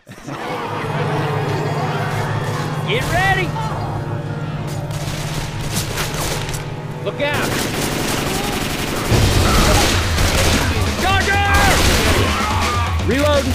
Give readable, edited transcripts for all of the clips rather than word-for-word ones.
Get ready! Look out! Charger! Reloading!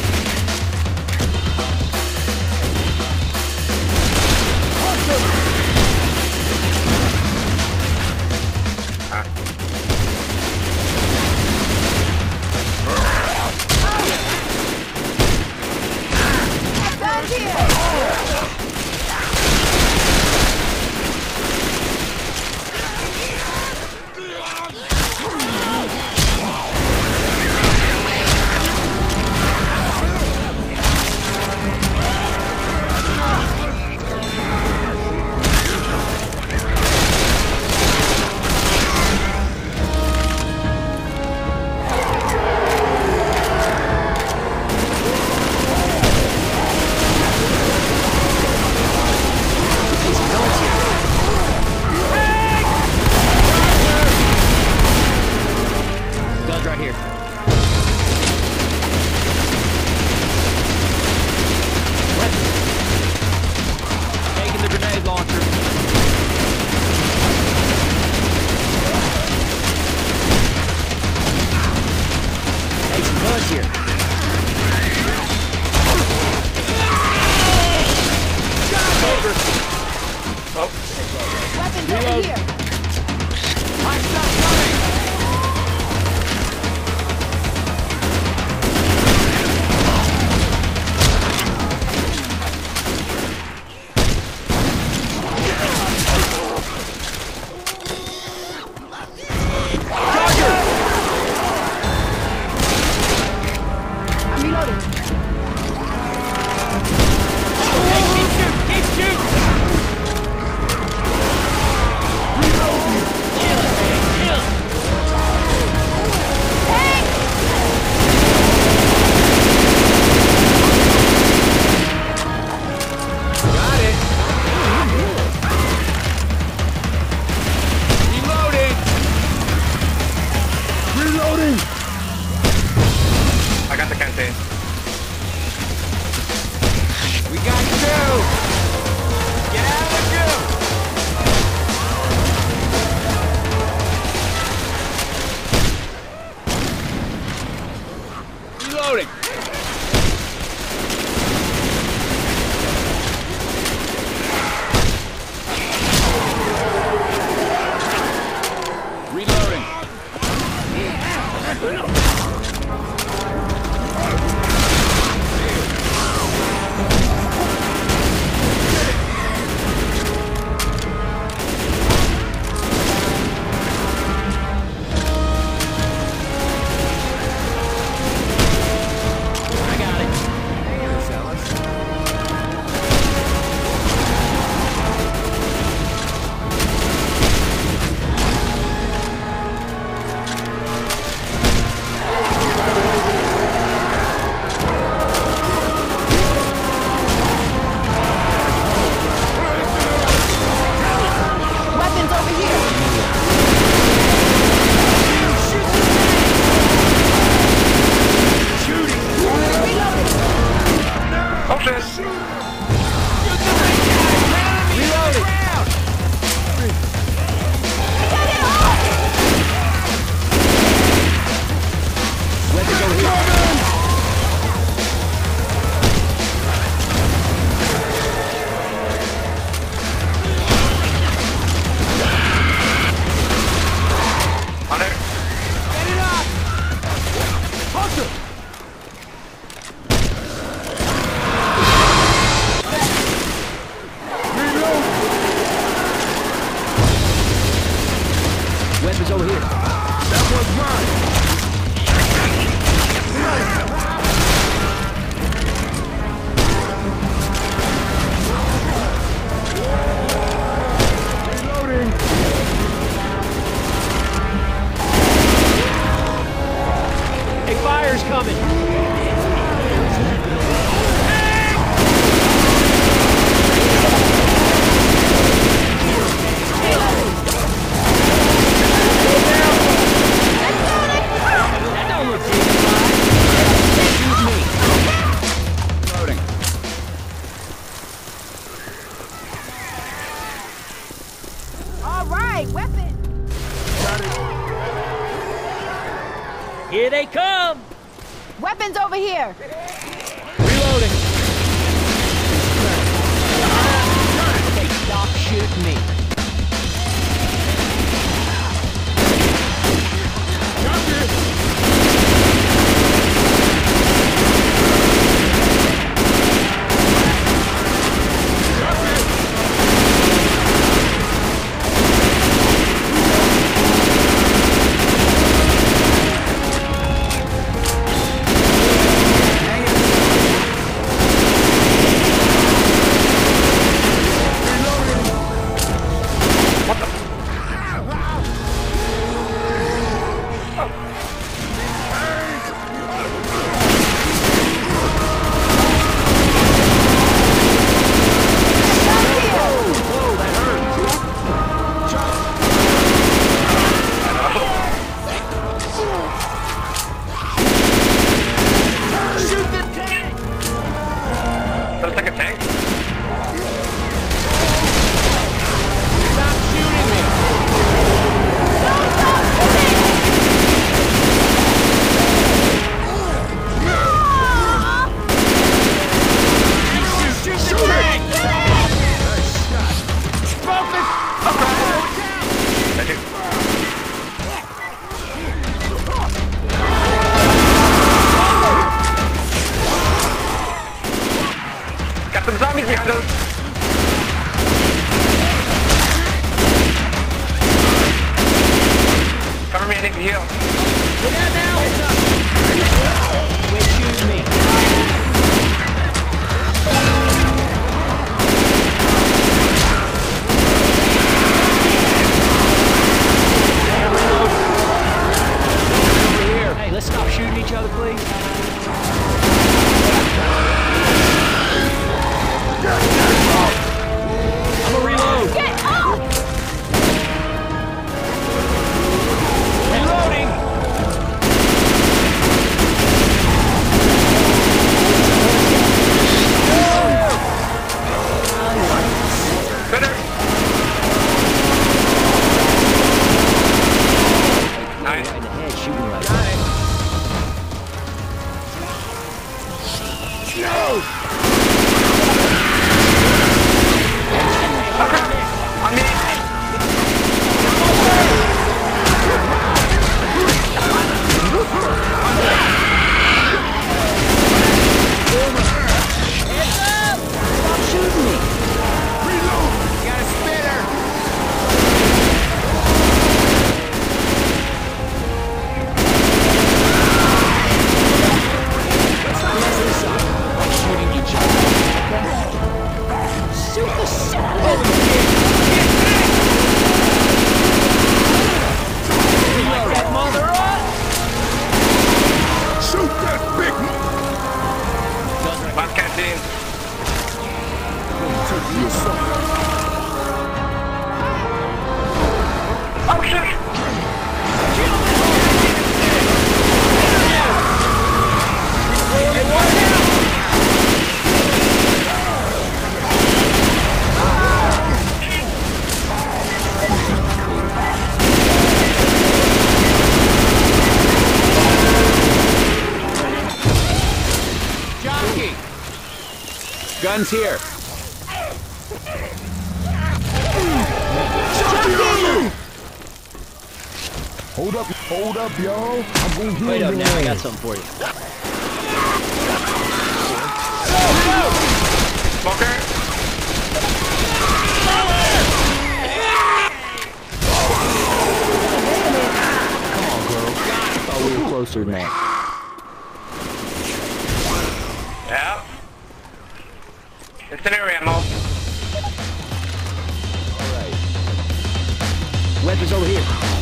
they come! Weapons over here! Reloading! They stop shooting me. Some zombies behind us! Cover me, I need to heal. Get out now! Quit shooting me. Hey, let's stop shooting each other, please. I'm a reload! Get up! Reloading! Better! Nice. Right in the head, shooting right Got it! On me! Stop shooting me. Got a spinner! Let's not mess this up by shooting each other. Shoot the shit out of him. Light that mother up! Shoot that big Last canteen. take you something. Oh shit! Hey, watch out! Jockey! Guns here. Hold up, y'all. I'm gonna heal Wait up your now, I got ass. something for you. Smoker! Come on, girl. I thought we were closer than that. Yeah. Incendiary ammo. Alright. Weapons over here.